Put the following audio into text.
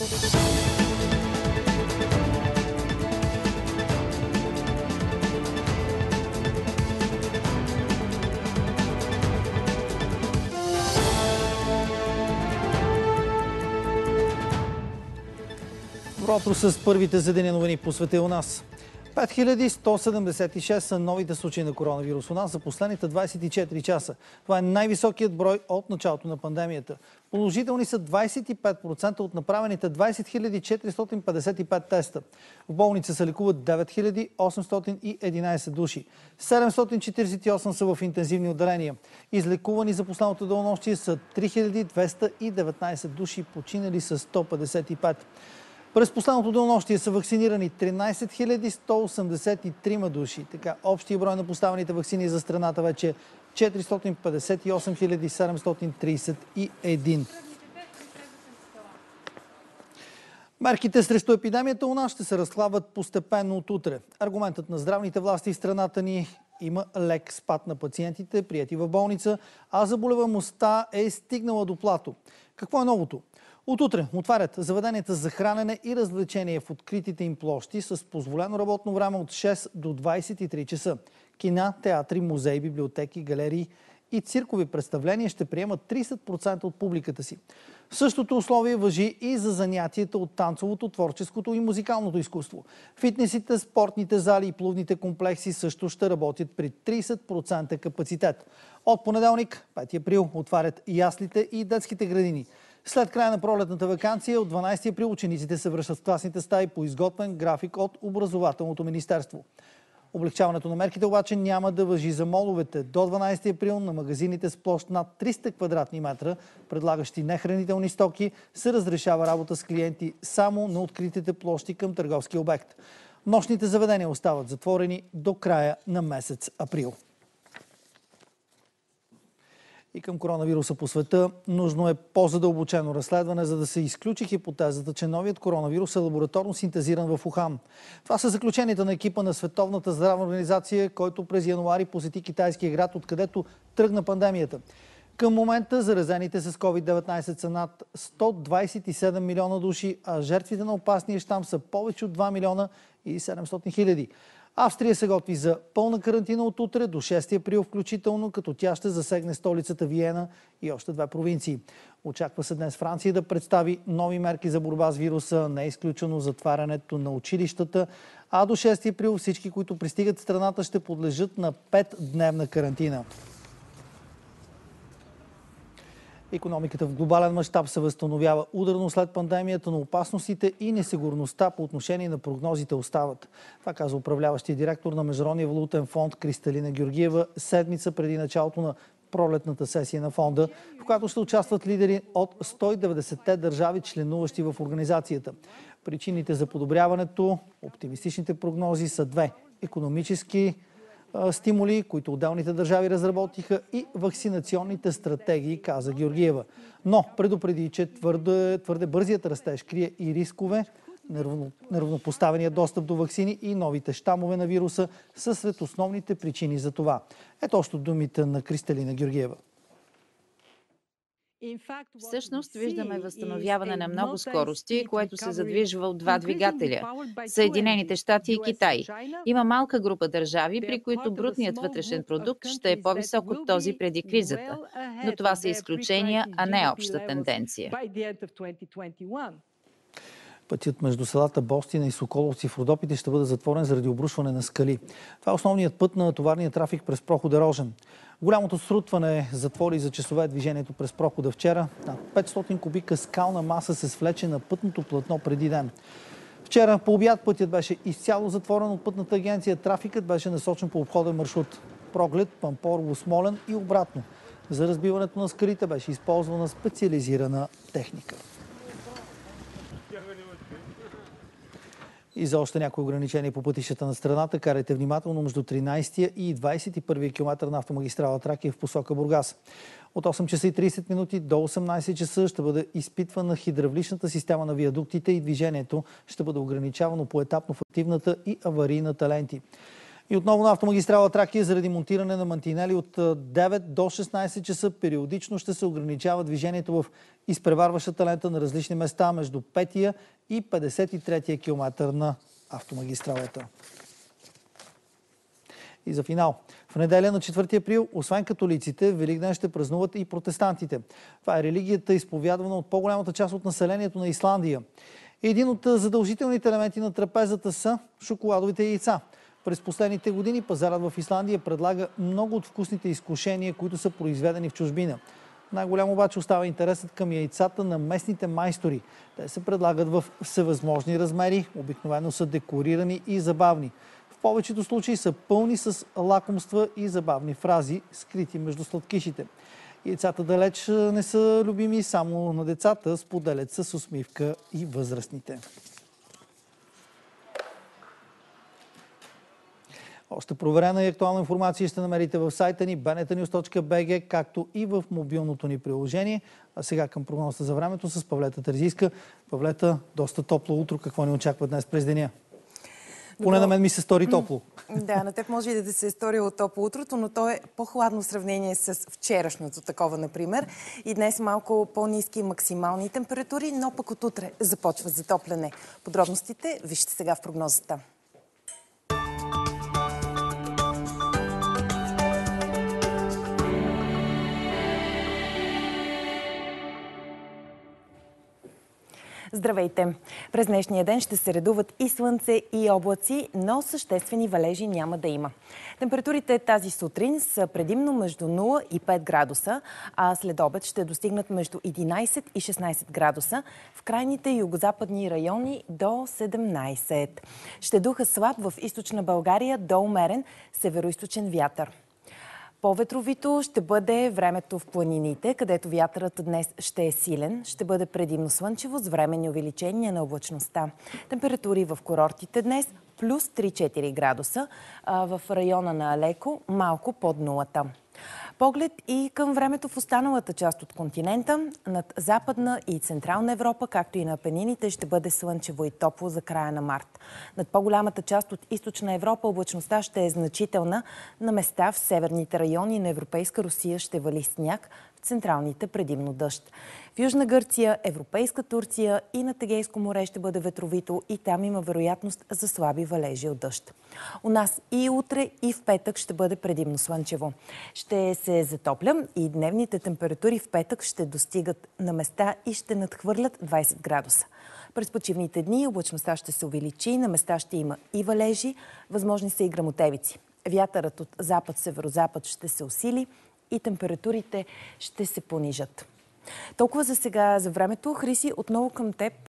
Добро утро с първите за деня новини по света у нас. 5176 са новите случаи на коронавирус у нас за последните 24 часа. Това е най-високият брой от началото на пандемията. Положителни са 25% от направените 20 455 теста. В болница се лекуват 9811 души. 748 са в интензивни отделения. Излекувани за последното денонощие са 3219 души, починали са 155. През последното денонощие са вакцинирани 13 183 души. Така, общия брой на поставените вакцини за страната вече е 458 731. Мерките срещу епидемията у нас ще се разхлабват постепенно от утре. Аргументът на здравните власти в страната ни: има лек спад на пациентите, приети в болница, а заболеваемостта е стигнала до плато. Какво е новото? От утре отварят заведенията за хранене и развлечение в откритите им площи с позволено работно време от 6 до 23 часа. Кина, театри, музеи, библиотеки, галерии и циркови представления ще приемат 30% от публиката си. Същото условие важи и за занятията от танцовото, творческото и музикалното изкуство. Фитнесите, спортните зали и плувните комплекси също ще работят при 30% капацитет. От понеделник, 5 април, отварят яслите и детските градини. След края на пролетната ваканция от 12 април учениците се връщат в класните стаи по изготвен график от Образователното министерство. Облегчаването на мерките обаче няма да важи за моловете. До 12 април на магазините с площ над 300 квадратни метра, предлагащи нехранителни стоки, се разрешава работа с клиенти само на откритите площи към търговски обект. Нощните заведения остават затворени до края на месец април. И към коронавируса по света нужно е по-задълбочено разследване, за да се изключи хипотезата, че новият коронавирус е лабораторно синтезиран в Ухан. Това са заключенията на екипа на Световната здравна организация, който през януари посети китайския град, откъдето тръгна пандемията. Към момента заразените с COVID-19 са над 127 милиона души, а жертвите на опасния щам са повече от 2 милиона и 700 хиляди. Австрия се готви за пълна карантина от утре до 6 април включително, като тя ще засегне столицата Виена и още 2 провинции. Очаква се днес Франция да представи нови мерки за борба с вируса, не е изключено затварянето на училищата, а до 6 април всички, които пристигат в страната, ще подлежат на 5-дневна карантина. Икономиката в глобален мащаб се възстановява ударно след пандемията, но опасностите и несигурността по отношение на прогнозите остават. Това каза управляващия директор на Международния валутен фонд Кристалина Георгиева седмица преди началото на пролетната сесия на фонда, в която ще участват лидери от 190-те държави, членуващи в организацията. Причините за подобряването, оптимистичните прогнози са две – икономически стимули, които отделните държави разработиха, и вакцинационните стратегии, каза Георгиева. Но предупреди, че твърде бързият растеж крие и рискове, неравнопоставения достъп до ваксини и новите щамове на вируса са сред основните причини за това. Ето още думите на Кристалина Георгиева. Всъщност виждаме възстановяване на много скорости, което се задвижва от 2 двигателя – Съединените щати и Китай. Има малка група държави, при които брутният вътрешен продукт ще е по-висок от този преди кризата. Но това са изключения, а не обща тенденция. Пътят между селата Бостина и Соколовци в Родопите ще бъде затворен заради обрушване на скали. Това е основният път на товарния трафик през прохода Рожен. Голямото срутване затвори за часове движението през прохода вчера. Над 500 кубика скална маса се свлече на пътното платно преди ден. Вчера по обяд пътят беше изцяло затворен от пътната агенция. Трафикът беше насочен по обходен маршрут Проглед, Пампорово, Смолен и обратно. За разбиването на скалите беше използвана специализирана техника. И за още някои ограничения по пътищата на страната карайте внимателно между 13-я и 21-я километър на автомагистрала Тракия в посока Бургас. От 8 часа и 30 минути до 18 часа ще бъде изпитвана хидравличната система на виадуктите и движението ще бъде ограничавано поетапно в активната и аварийната ленти. И отново на автомагистрала Тракия заради монтиране на мантинели от 9 до 16 часа периодично ще се ограничава движението в изпреварващата лента на различни места между 5-я и 53-я километър на автомагистралата. И за финал. В неделя на 4 април, освен католиците, Великден ще празнуват и протестантите. Това е религията, изповядвана от по-голямата част от населението на Исландия. Един от задължителните елементи на трапезата са шоколадовите яйца. През последните години пазарът в Исландия предлага много от вкусните изкушения, които са произведени в чужбина. Най-голям обаче остава интересът към яйцата на местните майстори. Те се предлагат в всевъзможни размери, обикновено са декорирани и забавни. В повечето случаи са пълни с лакомства и забавни фрази, скрити между сладкишите. Яйцата далеч не са любими само на децата, споделят с усмивка и възрастните. Още проверена и актуална информация ще намерите в сайта ни bnetnews.bg, както и в мобилното ни приложение. А сега към прогнозата за времето с Павлета Терзийска. Павлета, доста топло утро. Какво ни очаква днес през деня? Поне на мен ми се стори топло. Да, на теб може и да се е сторило топло утрото, но то е по-хладно в сравнение с вчерашното такова, например. И днес малко по-ниски максимални температури, но пък от утре започва затопляне. Подробностите вижте сега в прогнозата. Здравейте! През днешния ден ще се редуват и слънце, и облаци, но съществени валежи няма да има. Температурите тази сутрин са предимно между 0 и 5 градуса, а след обед ще достигнат между 11 и 16 градуса, в крайните югозападни райони до 17. Ще духа слаб в източна България до умерен североизточен вятър. По-ветровито ще бъде времето в планините, където вятърът днес ще е силен. Ще бъде предимно слънчево с временни увеличения на облачността. Температури в курортите днес плюс 3-4 градуса, а в района на Алеко малко под нулата. Поглед и към времето в останалата част от континента. Над Западна и Централна Европа, както и на Апенините, ще бъде слънчево и топло за края на март. Над по-голямата част от Източна Европа облачността ще е значителна. На места в северните райони на Европейска Русия ще вали сняг, в централните предимно дъжд. В Южна Гърция, Европейска Турция и на Егейско море ще бъде ветровито и там има вероятност за слаби валежи от дъжд. У нас и утре, и в петък ще бъде предимно слънчево. Ще се затопля и дневните температури в петък ще достигат на места и ще надхвърлят 20 градуса. През почивните дни облачността ще се увеличи, на места ще има и валежи, възможни са и гръмотевици. Вятърът от запад-северозапад ще се усили и температурите ще се понижат. Толкова за сега за времето. Хриси, отново към теб.